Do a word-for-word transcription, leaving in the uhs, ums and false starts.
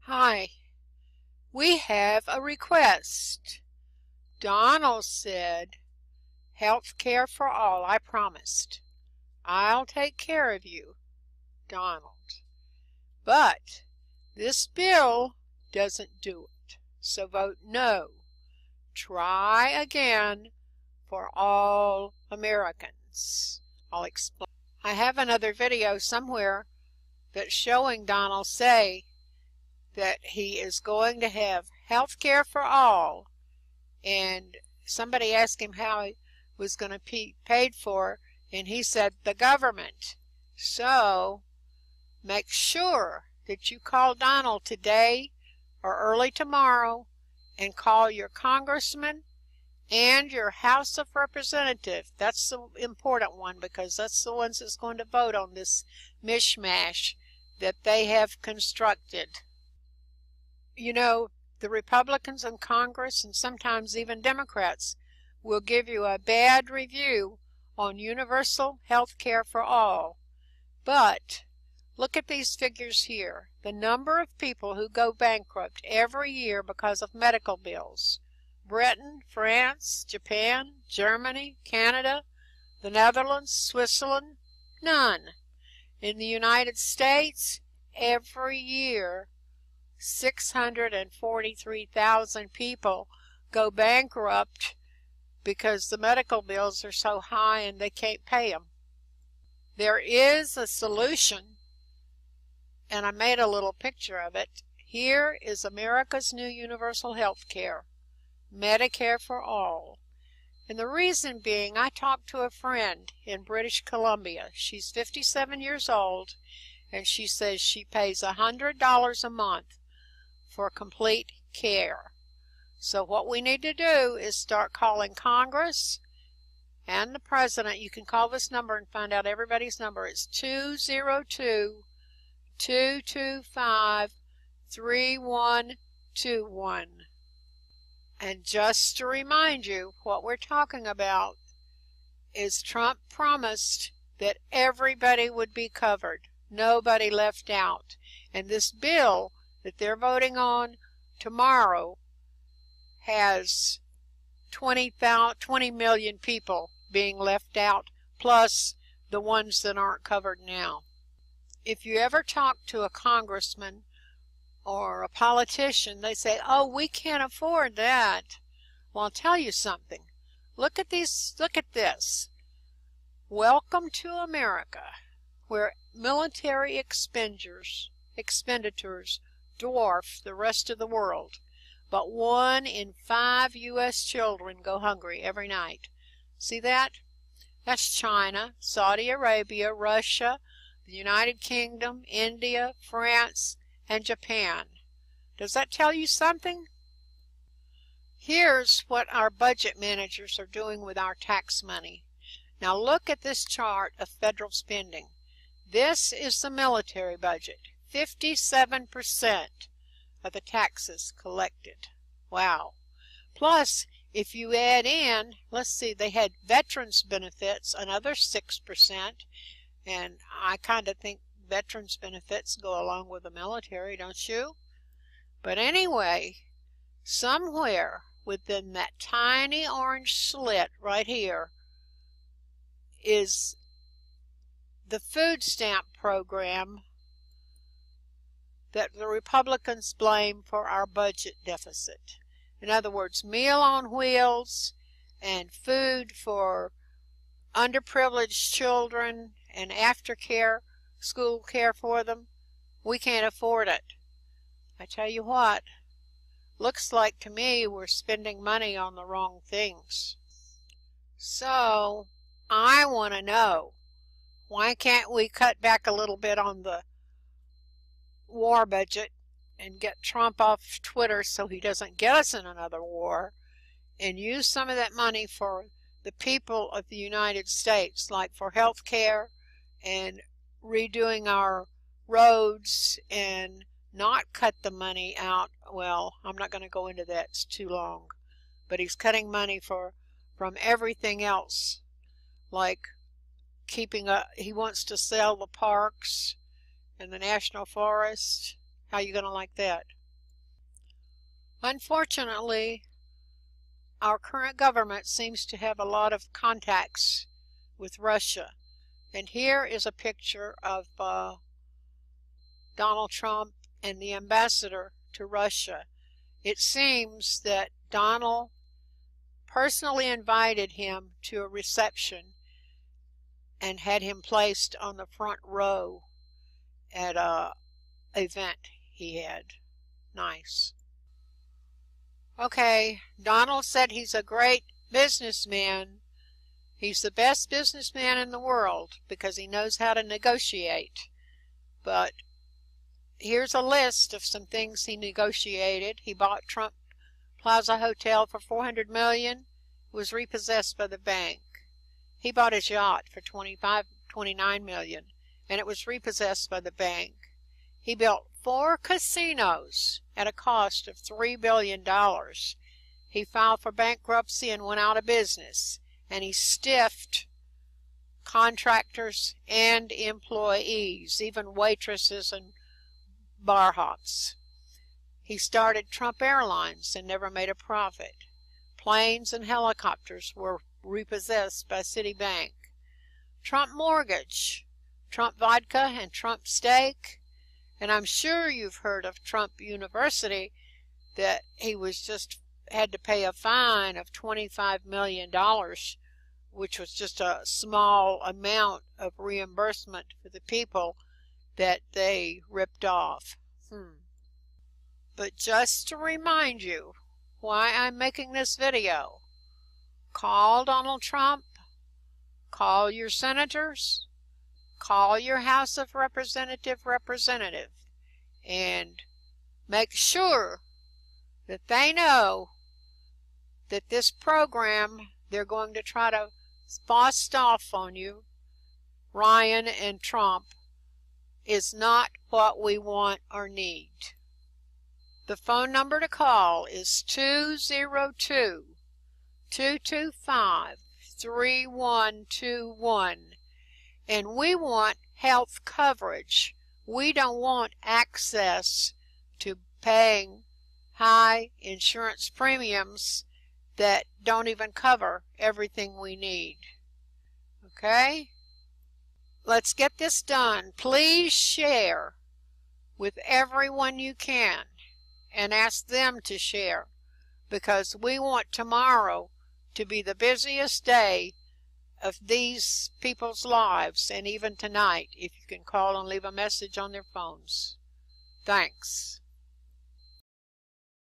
Hi, we have a request. Donald said, health care for all, I promised. I'll take care of you, Donald. But this bill doesn't do it, so vote no. Try again for all Americans. I'll explain. I have another video somewhere that's showing Donald say that he is going to have health care for all, and somebody asked him how he was going to be paid for, and he said the government. So make sure that you call Donald today or early tomorrow and call your congressman and your House of Representatives. That's the important one, because that's the ones that's going to vote on this mishmash that they have constructed. You know, the Republicans in Congress and sometimes even Democrats will give you a bad review on universal health care for all. But look at these figures here. The number of people who go bankrupt every year because of medical bills. Britain, France, Japan, Germany, Canada, the Netherlands, Switzerland, none. In the United States, every year, six hundred forty-three thousand people go bankrupt because the medical bills are so high and they can't pay them. There is a solution, and I made a little picture of it. Here is America's new universal health care, Medicare for all. And the reason being, I talked to a friend in British Columbia. She's fifty-seven years old, and she says she pays one hundred dollars a month for complete care. So what we need to do is start calling Congress and the President. You can call this number and find out everybody's number. It's two zero two, two two five, three one two one. And just to remind you, what we're talking about is Trump promised that everybody would be covered, nobody left out. And this bill that they're voting on tomorrow has twenty million people being left out, plus the ones that aren't covered now. If you ever talk to a congressman or a politician, they say, oh, we can't afford that. Well, I'll tell you something. Look at these, look at this. Welcome to America, where military expenditures, expenditures dwarf the rest of the world. But one in five U S children go hungry every night. See that? That's China, Saudi Arabia, Russia, the United Kingdom, India, France, and Japan. Does that tell you something? Here's what our budget managers are doing with our tax money. Now look at this chart of federal spending. This is the military budget. fifty-seven percent of the taxes collected. Wow. Plus, if you add in, let's see, they had veterans benefits, another six percent, and I kind of think veterans benefits go along with the military, don't you? But anyway, somewhere within that tiny orange slit right here is the food stamp program that the Republicans blame for our budget deficit. In other words, Meal on Wheels and food for underprivileged children and aftercare, school care for them, we can't afford it. I tell you what, looks like to me we're spending money on the wrong things. So I want to know, why can't we cut back a little bit on the war budget and get Trump off Twitter so he doesn't get us in another war, and use some of that money for the people of the United States, like for health care and redoing our roads, and not cut the money out. Well, I'm not going to go into that, it's too long. But he's cutting money for from everything else, like keeping a, he wants to sell the parks and the national forest. How are you going to like that? Unfortunately, our current government seems to have a lot of contacts with Russia. And here is a picture of uh, Donald Trump and the ambassador to Russia. It seems that Donald personally invited him to a reception and had him placed on the front row at a event he had. Nice. Okay, Donald said he's a great businessman. He's the best businessman in the world because he knows how to negotiate. But here's a list of some things he negotiated. He bought Trump Plaza Hotel for four hundred million dollars. It was repossessed by the bank. He bought his yacht for twenty-five, twenty-nine million dollars, and it was repossessed by the bank. He built four casinos at a cost of three billion dollars. He filed for bankruptcy and went out of business, and he stiffed contractors and employees, even waitresses and bar hops. He started Trump Airlines and never made a profit. Planes and helicopters were repossessed by Citibank. Trump Mortgage, Trump Vodka and Trump Steak. And I'm sure you've heard of Trump University, that he was just had to pay a fine of twenty-five million dollars, which was just a small amount of reimbursement for the people that they ripped off. Hmm. But just to remind you why I'm making this video, call Donald Trump, call your senators, call your House of Representative representative, and make sure that they know that this program they're going to try to bust off on you, Ryan and Trump, is not what we want or need. The phone number to call is two zero two, two two five, three one two one. And we want health coverage. We don't want access to paying high insurance premiums that don't even cover everything we need. Okay? Let's get this done. Please share with everyone you can and ask them to share, because we want tomorrow to be the busiest day of these people's lives, and even tonight, if you can call and leave a message on their phones. Thanks.